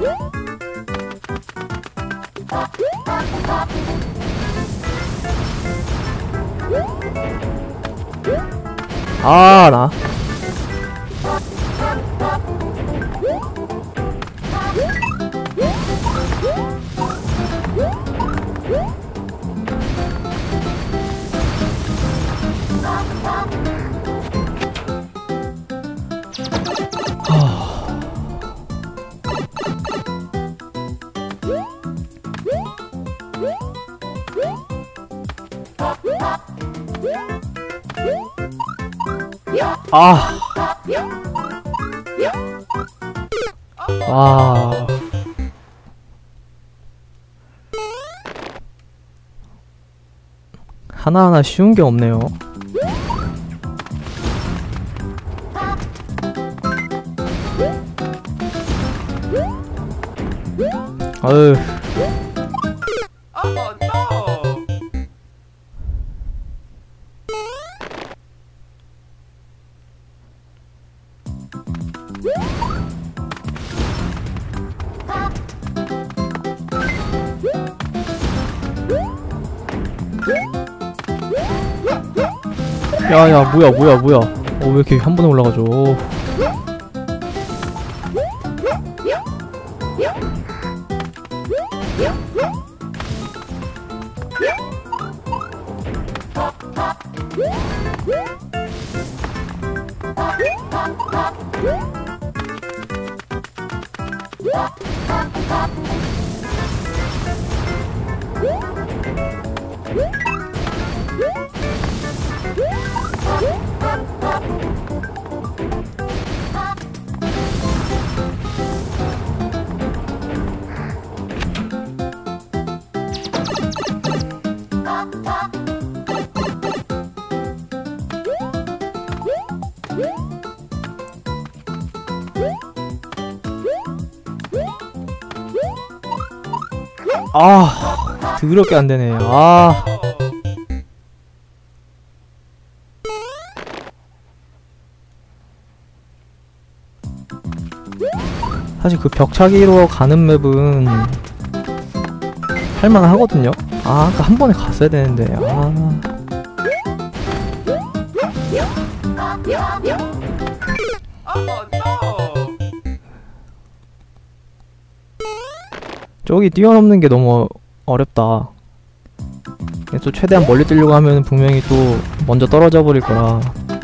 아, 나. 아. 아. 하나하나 쉬운 게 없네요. 아유. 야야, 뭐야. 왜 이렇게 한 번에 올라가죠? 아, 더럽게 안 되네. 아. 사실 그 벽차기로 가는 맵은 할만 하거든요. 아, 아까 한 번에 갔어야 되는데. 아. 저기 뛰어넘는 게 너무 어렵다. 또 최대한 멀리 뛰려고 하면 분명히 또 먼저 떨어져 버릴 거라.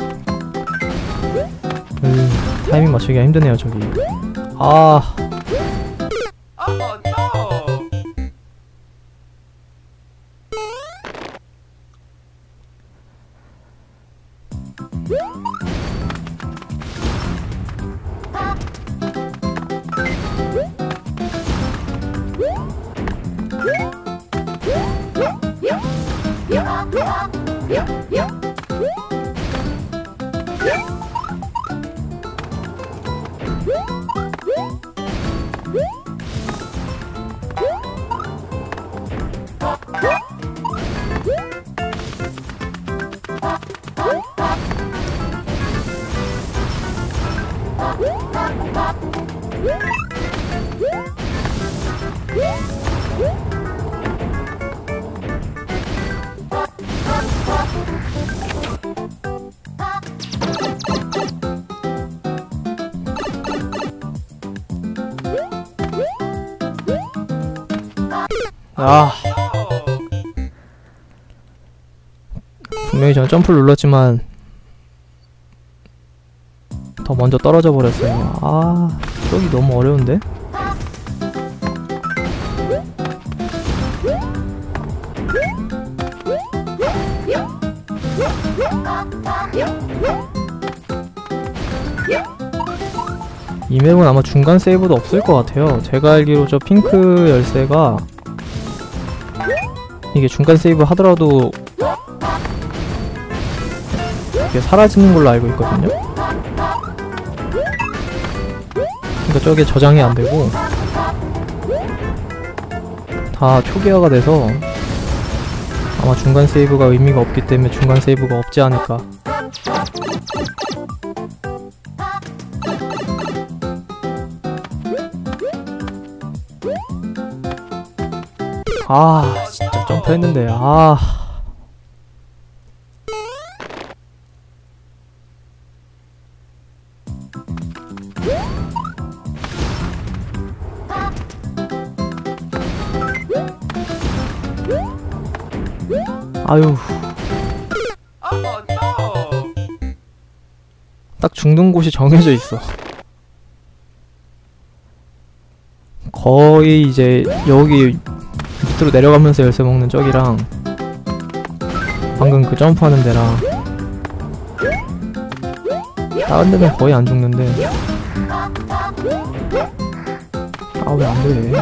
타이밍 맞추기가 힘드네요, 저기. 아. 아. 분명히 저는 점프를 눌렀지만 더 먼저 떨어져 버렸어요. 아, 저기 너무 어려운데? 이 맵은 아마 중간 세이브도 없을 것 같아요. 제가 알기로 저 핑크 열쇠가 이게 중간 세이브 하더라도 이게 사라지는 걸로 알고 있거든요. 그러니까 저게 저장이 안 되고 다 초기화가 돼서 아마 중간 세이브가 의미가 없기 때문에 중간 세이브가 없지 않을까. 아 진짜 점프했는데. 아 아유 딱 죽는 곳이 정해져 있어. 거의 이제 여기 밑으로 내려가면서 열쇠 먹는 저기랑 방금 그 점프하는 데랑 다른 데는 거의 안 죽는데. 아 왜 안 돼?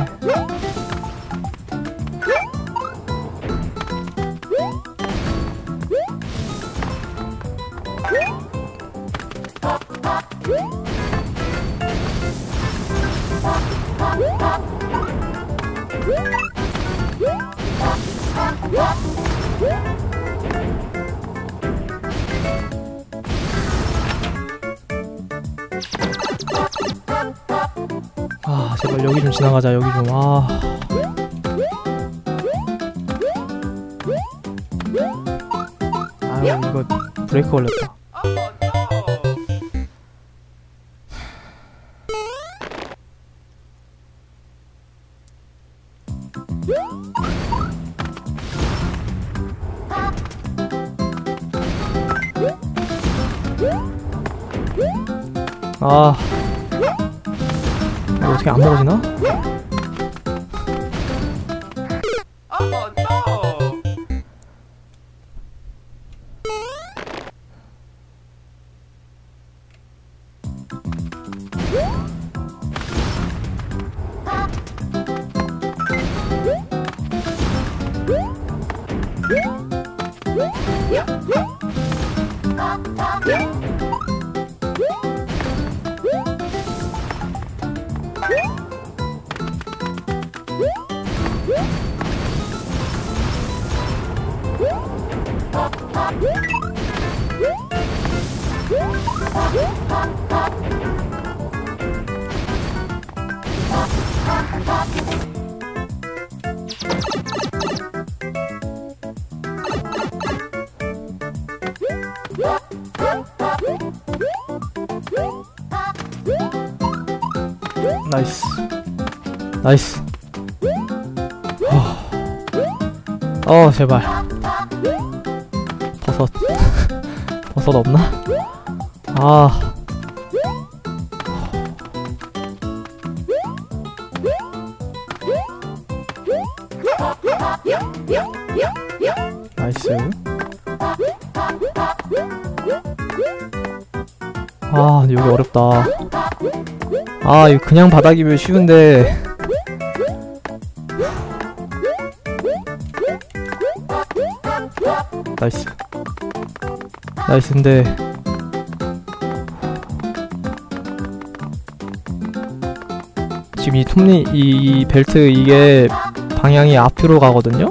아 제발 여기 좀 지나가자. 여기 좀. 아 아유 이거 브레이크 걸렸다. 아 이거 어떻게 안 먹어지나? 나이스 나이스. 제발 버섯 버섯 없나? 아 나이스. 아 근데 여기 어렵다. 아 이거 그냥 바닥이면 쉬운데. 나이스 나이스인데 지금 이 톱니 이 벨트 이게 방향이 앞으로 가거든요?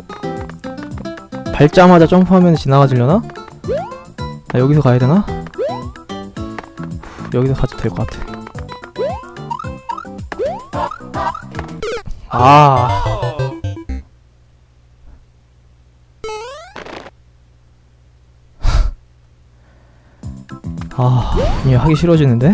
밟자마자 점프하면 지나가지려나? 아 여기서 가야 되나? 여기서 가도 될 것 같아. 이게 하기 싫어지는데?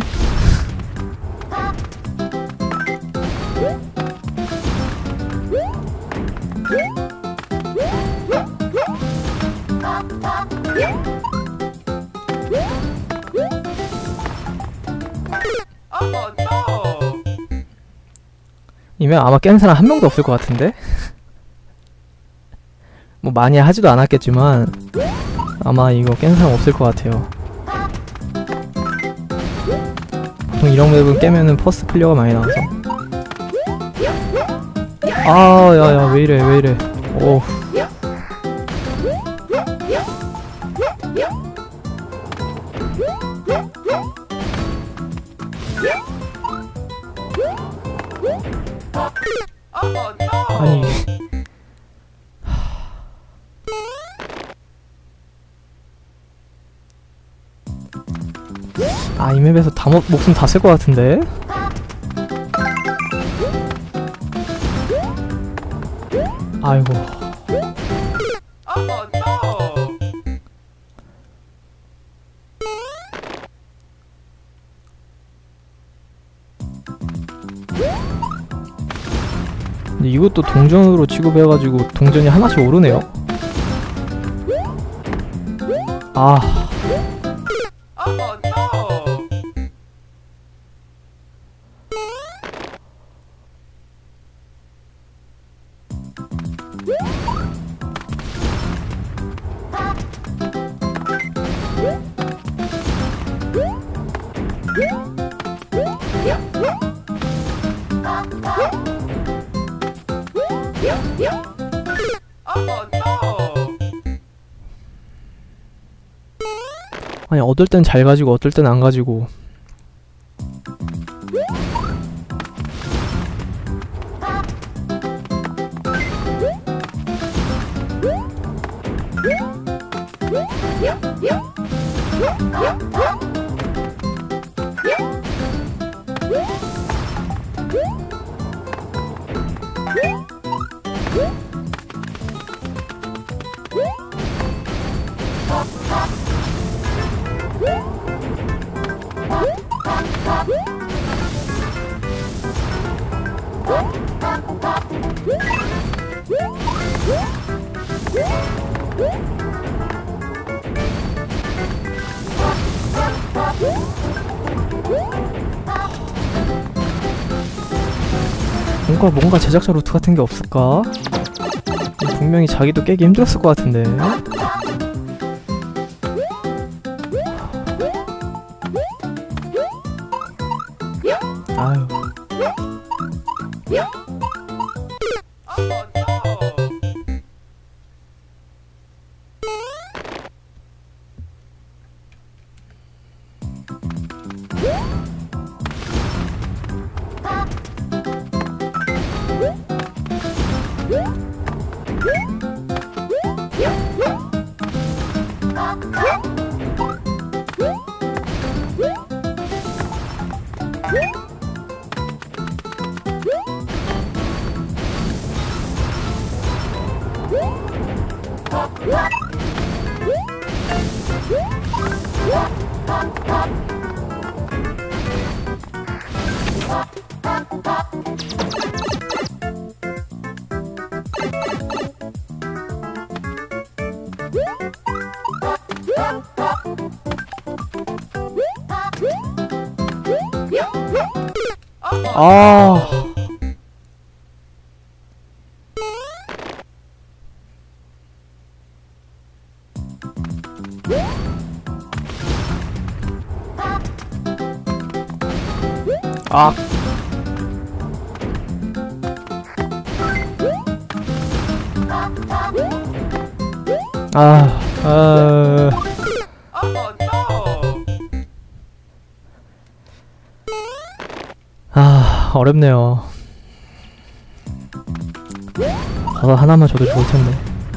이면 아마 깬 사람 한 명도 없을 것 같은데? 뭐 많이 하지도 않았겠지만 아마 이거 깬 사람 없을 것 같아요. 보통 이런 맵은 깨면은 퍼스트 클리어가 많이 나와서. 아 야야 왜이래 왜이래. 오 아니 이 맵에서 다 목숨 다 쓸 것 같은데? 아이고. 근데 이것도 동전으로 취급해가지고 동전이 하나씩 오르네요. 아. 아니 어떨 땐 잘 가지고 어떨 땐 안 가지고. 뭔가 제작자 루트 같은 게 없을까? 분명히 자기도 깨기 힘들었을 것 같은데. 아유. 아. 아. 어렵네요. 버섯 하나만 줘도 좋을 텐데.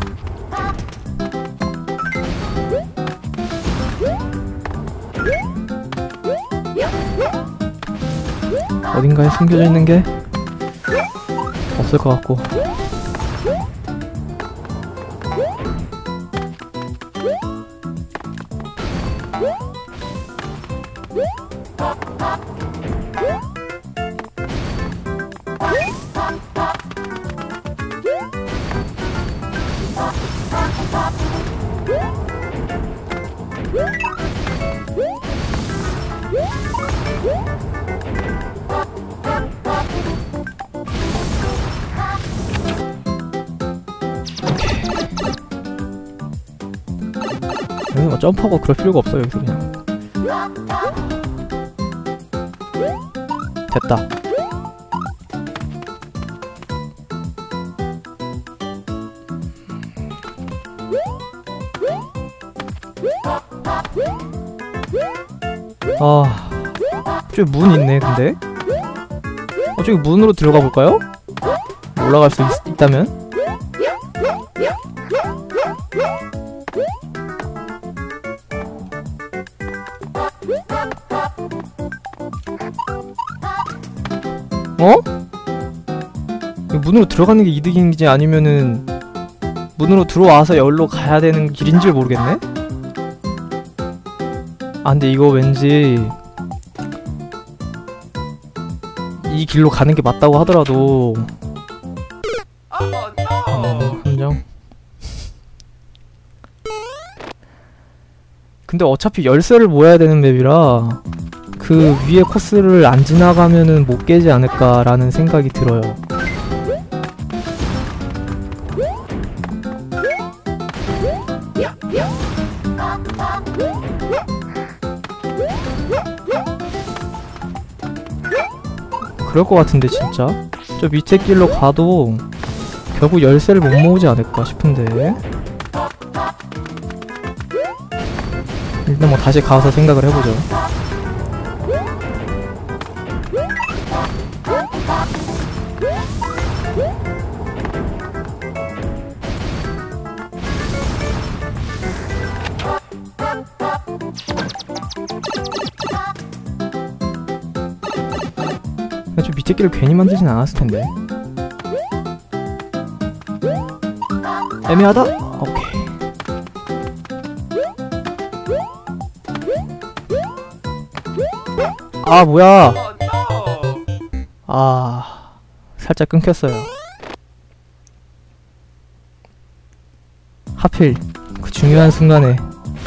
어딘가에 숨겨져 있는 게 없을 것 같고. 여기 뭐 점프하고 그럴 필요가 없어요. 여기서 그냥 됐다. 아, 저기 문 있네. 근데 저기 문으로 들어가 볼까요? 올라갈 수 있다면? 어? 문으로 들어가는 게 이득인지 아니면은 문으로 들어와서 여기로 가야 되는 길인지 모르겠네? 아 근데 이거 왠지 이 길로 가는 게 맞다고 하더라도 함정. 근데 어차피 열쇠를 모아야 되는 맵이라 그 위에 코스를 안 지나가면은 못 깨지 않을까라는 생각이 들어요. 그럴 것 같은데 진짜? 저 밑에 길로 가도 결국 열쇠를 못 모으지 않을까 싶은데 일단 뭐 다시 가서 생각을 해보죠. 저 밑에 길을 괜히 만들진 않았을 텐데. 애매하다? 오케이. 아 뭐야. 아 살짝 끊겼어요. 하필 그 중요한 순간에.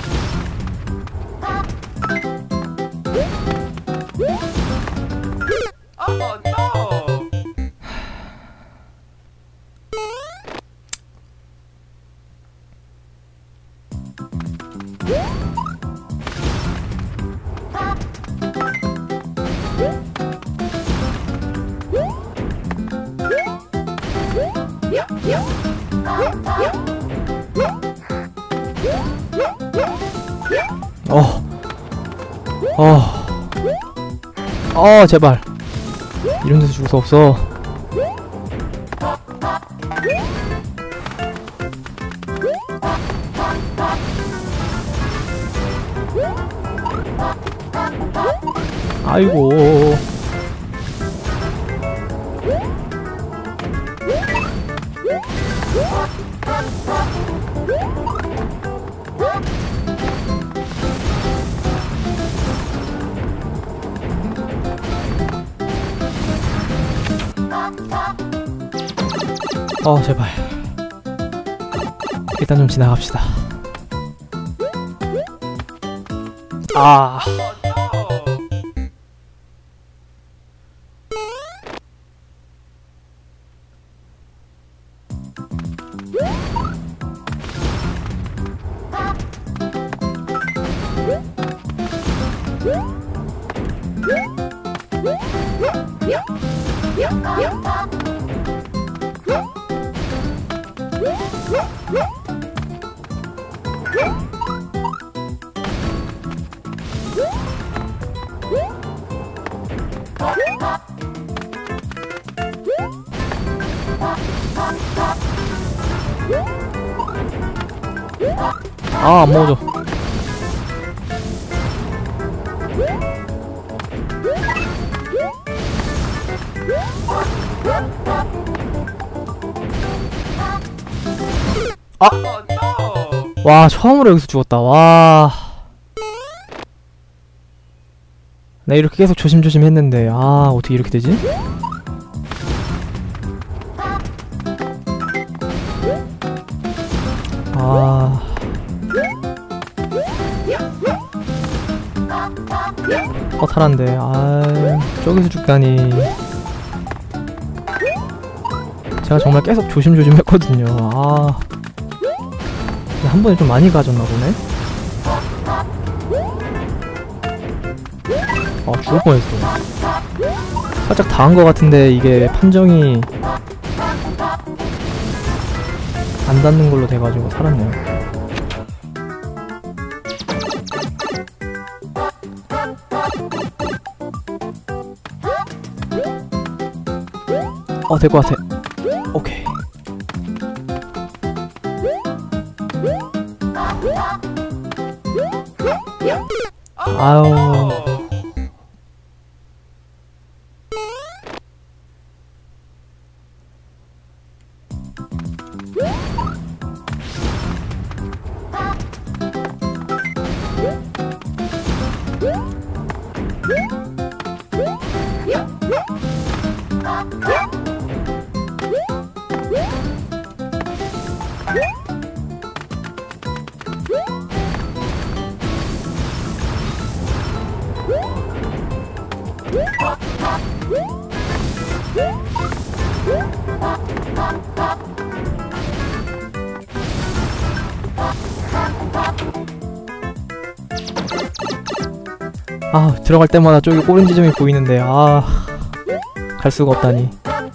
제발 이런 데서 죽을 수 없어. 아이고. 제발. 일단 좀 지나갑시다. 아. 안 먹어줘. 와, 처음으로 여기서 죽었다. 와. 나 이렇게 계속 조심조심 했는데, 어떻게 이렇게 되지? 허탈한데. 저기서 죽다니. 제가 정말 계속 조심조심 했거든요. 한 번에 좀 많이 가졌나 보네? 죽을 뻔했어. 살짝 당한 것 같은데 이게 판정이 안 닿는 걸로 돼가지고 살았네요. 될 것 같아. 오케이. 아유. 아, 들어갈 때마다 저기 꼬린 지점이 보이는데, 아, 갈 수가 없다니.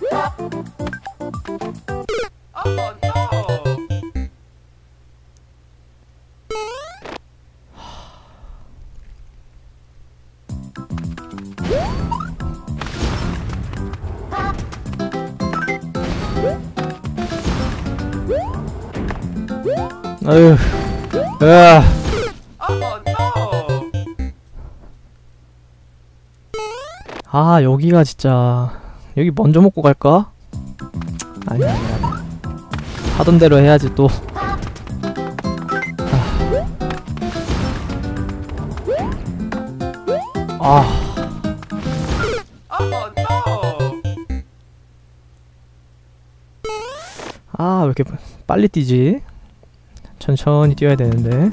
아유, 으아. 아, 여기가 진짜, 여기 먼저 먹고 갈까? 아니야. 하던 대로 해야지 또. 왜 이렇게 빨리 뛰지? 천천히 뛰어야 되는데.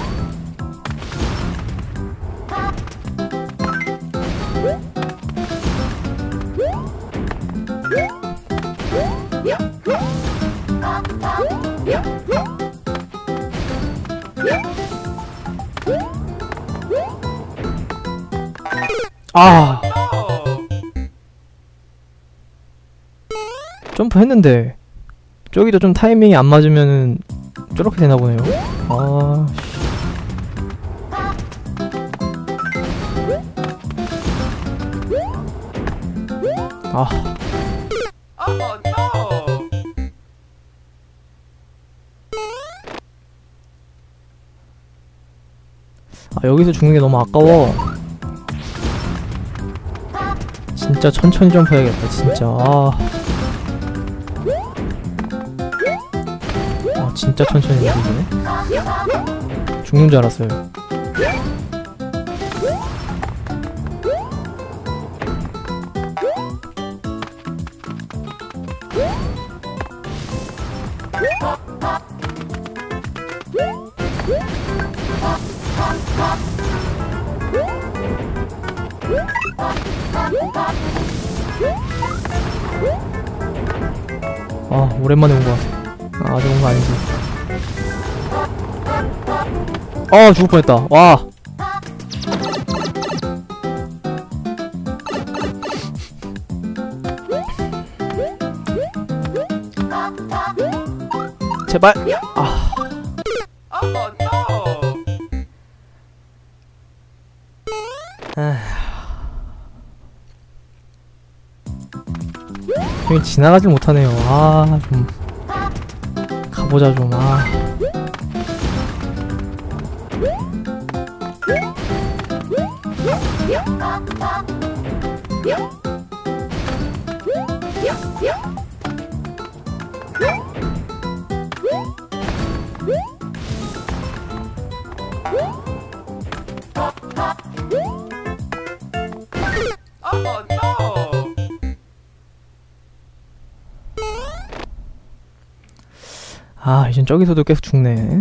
아, 점프 했는데 저기도 좀 타이밍이 안 맞으면은 저렇게 되나 보네요. 아, 여기서 죽는 게 너무 아까워. 진짜 천천히 점프해야겠다, 진짜. 진짜 천천히 움직이네. 죽는 줄 알았어요. 아, 오랜만에 온 것 같아. 아, 저건 거 아니지. 죽을 뻔했다. 와. 제발. 여기 지나가질 못하네요. 좀 가보자 좀. 이젠 저기서도 계속 죽네.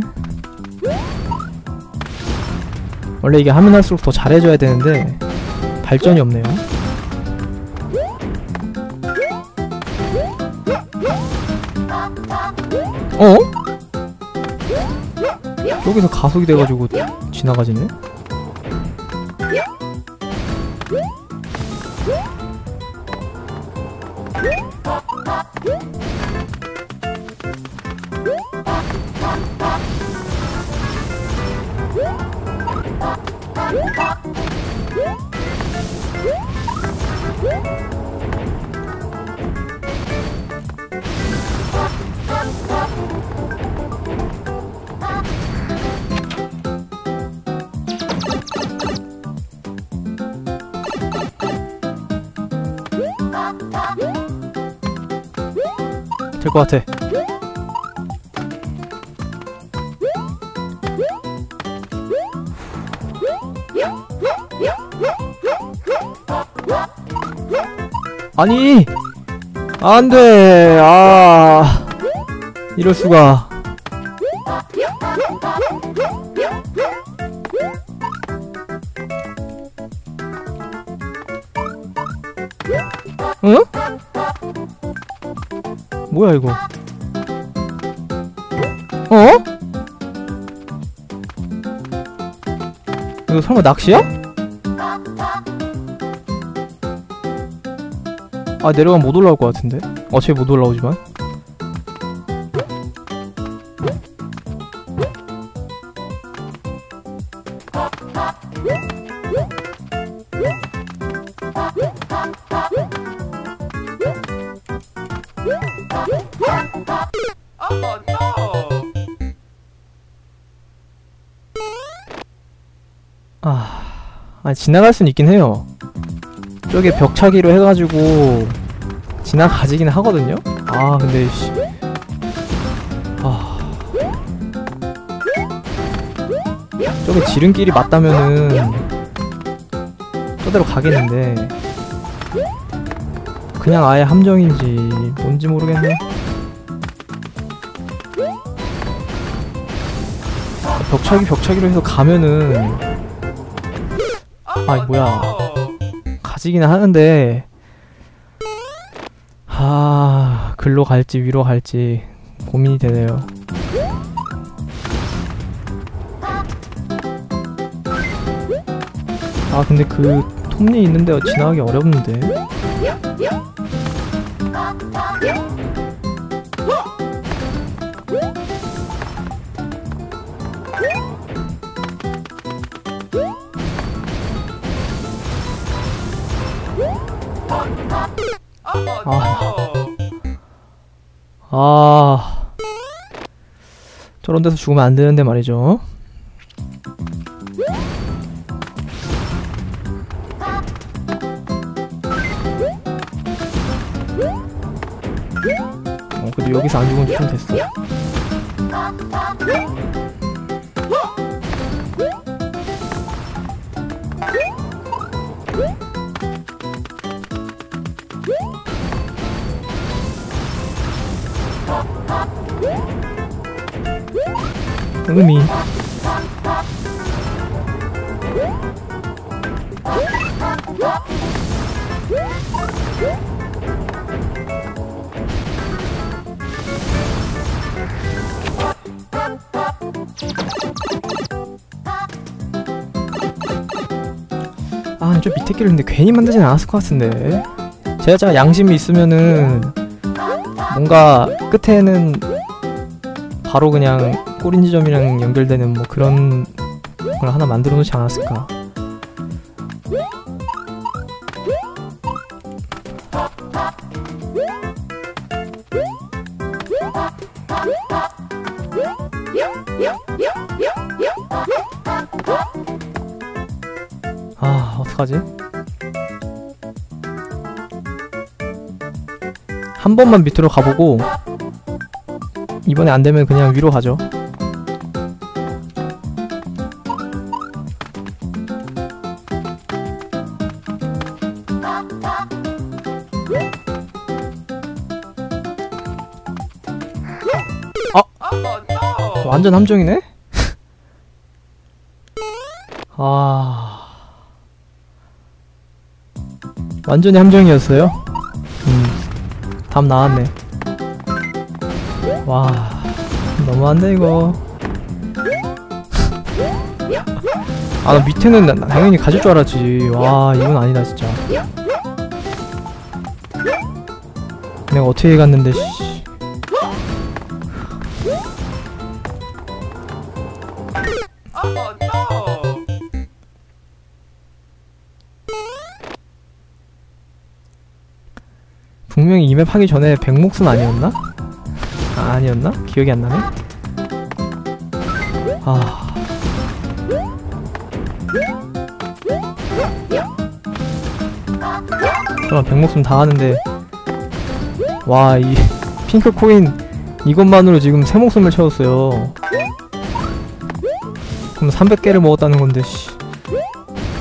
원래 이게 하면 할수록 더 잘해줘야 되는데 발전이 없네요. 여기서 가속이 돼가지고 지나가지네? 될 것 같아. 아니! 안돼. 아, 이럴 수가. 응? 뭐야 이거? 어? 이거 설마 낚시야? 아, 내려가면 못 올라올 것 같은데? 어차피 못 올라오지만. 아니 지나갈 순 있긴 해요. 저게 벽차기로 해가지고 지나가지긴 하거든요? 아 근데 씨. 아, 저게 지름길이 맞다면은 저대로 가겠는데 그냥 아예 함정인지 뭔지 모르겠네. 벽차기로 해서 가면은 아이 뭐야, 가지기는 하는데 글로 갈지 위로 갈지 고민이 되네요. 아 근데 그 톱니 있는 데가 지나가기 어렵는데. 저런 데서 죽으면 안 되는데 말이죠. 그래도 여기서 안 죽으면 좀 됐어. 의미. 아, 저 밑에 길을 근데 괜히 만들진 않았을 것 같은데. 제가 양심이 있으면은 뭔가 끝에는 바로 그냥 꼬린 지점이랑 연결되는 뭐 그런 걸 하나 만들어 놓지 않았을까. 아, 어떡하지? 한 번만 밑으로 가보고 이번에 안 되면 그냥 위로 가죠. 완전 함정이네? 완전히 함정이었어요? 답 나왔네. 와, 너무한데 이거. 나 밑에는 당연히 가질 줄 알았지. 와, 이건 아니다 진짜. 내가 어떻게 갔는데 씨. 분명히 이맵 하기 전에 백목순 아니었나? 아니었나? 기억이 안 나네? 그럼 백목순 다 하는데 와, 이 핑크 코인 이것만으로 지금 3목숨을 채웠어요. 그럼 300개를 먹었다는 건데 씨.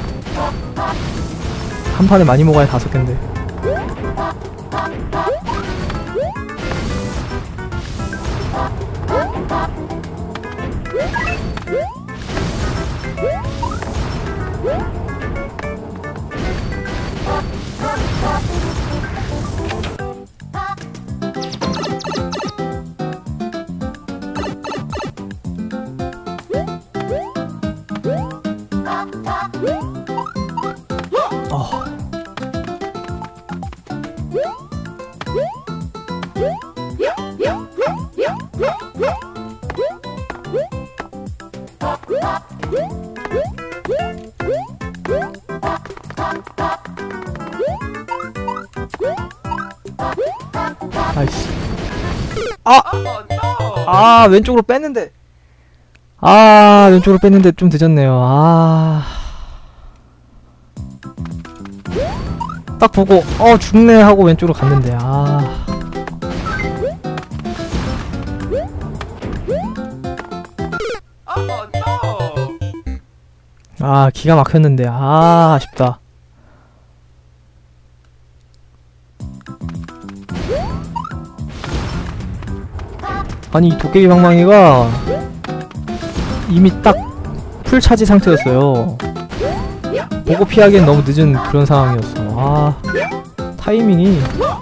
한 판에 많이 먹어야 5개인데. 왼쪽으로 뺐는데. 왼쪽으로 뺐는데 좀 늦었네요. 딱 보고 죽네 하고 왼쪽으로 갔는데. 기가 막혔는데. 아쉽다. 아니 이 도깨비 방망이가 이미 딱 풀차지 상태였어요. 보고 피하기엔 너무 늦은 그런 상황이었어. 타이밍이.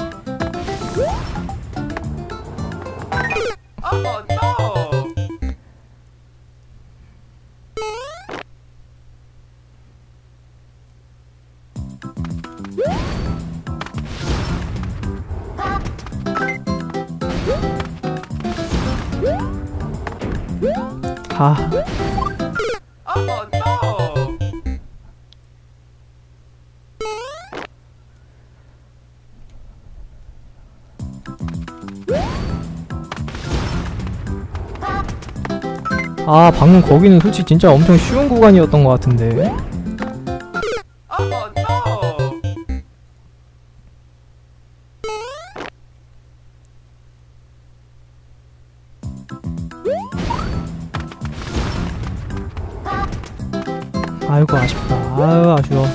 방금 거기는 솔직히 진짜 엄청 쉬운 구간이었던 것 같은데. 아이고 아쉽다. 아쉬워.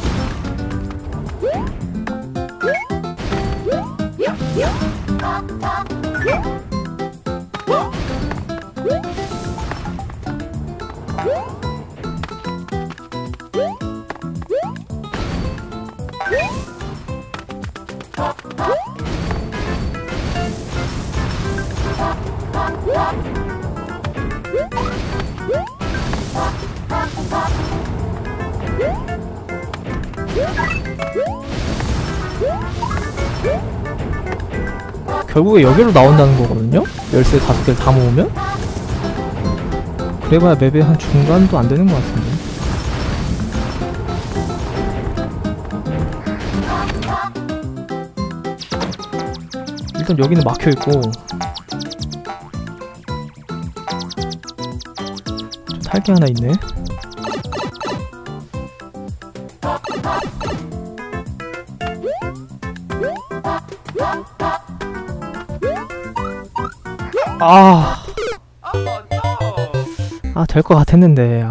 결국에 여기로 나온다는 거거든요? 열쇠 5개를 다 모으면? 그래봐야 맵의 한 중간도 안 되는 것 같은데. 일단 여기는 막혀있고. 좀 탈 게 하나 있네. 될 것 같았는데.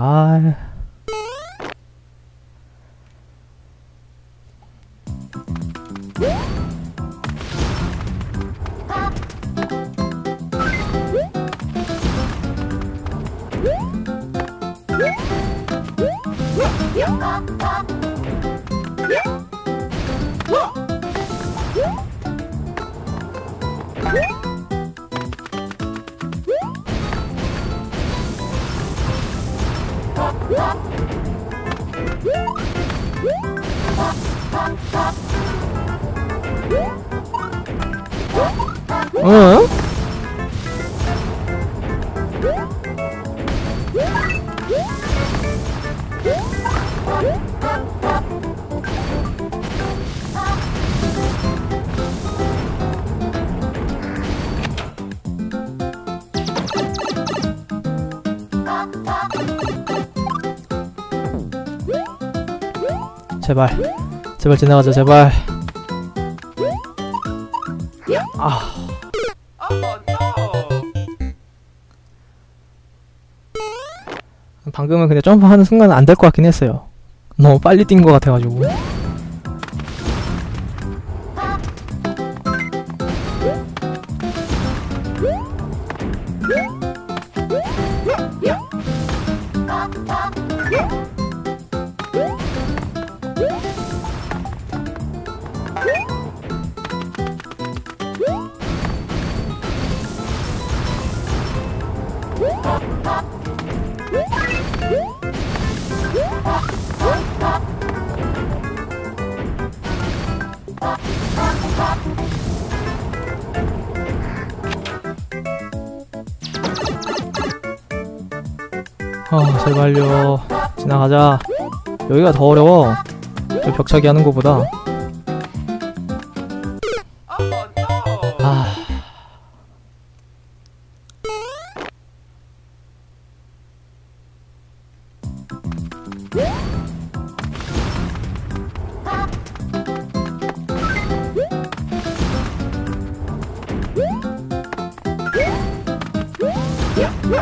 응? 제발 지나가자. 제발. 방금은 근데 점프하는 순간 안 될 것 같긴 했어요. 너무 빨리 뛴 것 같아가지고. 제발요. 지나가자. 여기가 더 어려워. 저 벽차기 하는 거보다.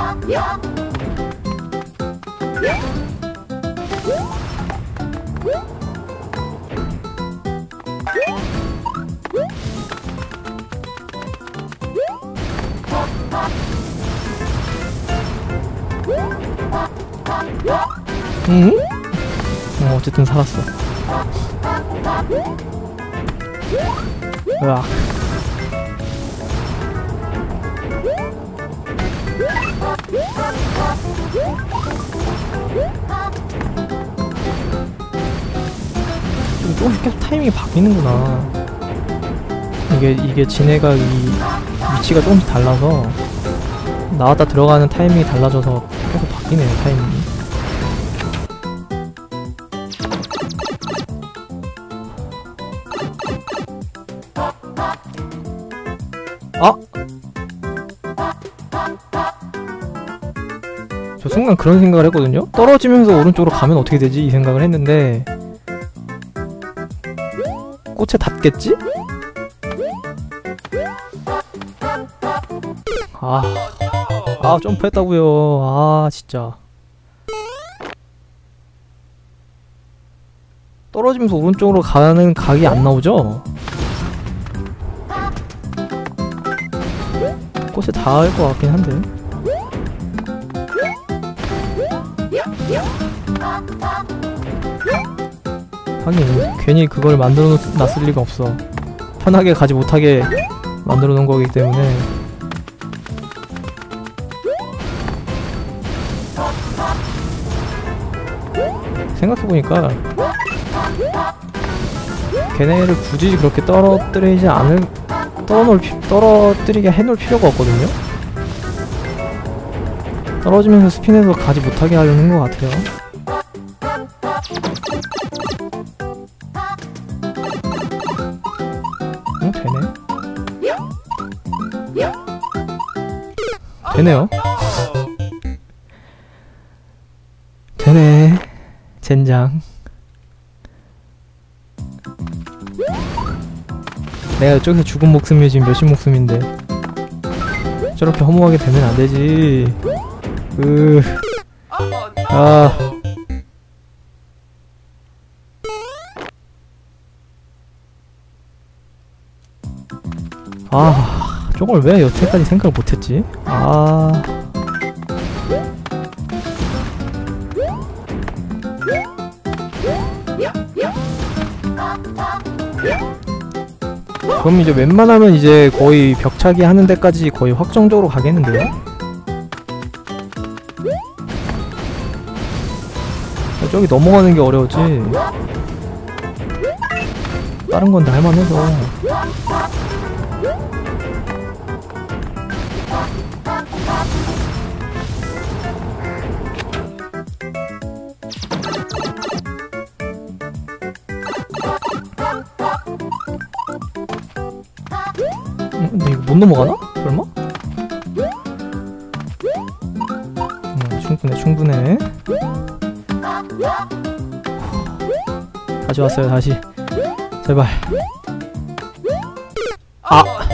응? 어쨌든 살았어. 으악. 조금씩 계속 타이밍이 바뀌는구나. 이게 지네가 이 위치가 조금씩 달라서 나왔다 들어가는 타이밍이 달라져서 계속 바뀌네요, 타이밍이. 아! 저 순간 그런 생각을 했거든요? 떨어지면서 오른쪽으로 가면 어떻게 되지? 이 생각을 했는데 꽃에 닿겠지? 점프했다고요. 진짜 떨어지면서 오른쪽으로 가는 각이 안 나오죠? 꽃에 닿을 것 같긴 한데. 하긴 괜히 그걸 만들어 놨을 리가 없어. 편하게 가지 못하게 만들어 놓은 거기 때문에. 생각해보니까 걔네를 굳이 그렇게 떨어뜨리게 해놓을 필요가 없거든요? 떨어지면서 스핀해서 가지 못하게 하려는 것 같아요. 되네. 되네요. 되네. 젠장. 내가 저기서 죽은 목숨이 지금 몇십 목숨인데 저렇게 허무하게 되면 안 되지. 저걸 왜 여태까지 생각을 못했지? 그럼 이제 웬만하면 이제 거의 벽차기 하는 데까지 거의 확정적으로 가겠는데요? 저기 넘어가는 게 어려웠지. 다른 건 다 할만해서. 근데 이거 못 넘어가나? 설마? 충분해. 다시 왔어요, 다시. 제발.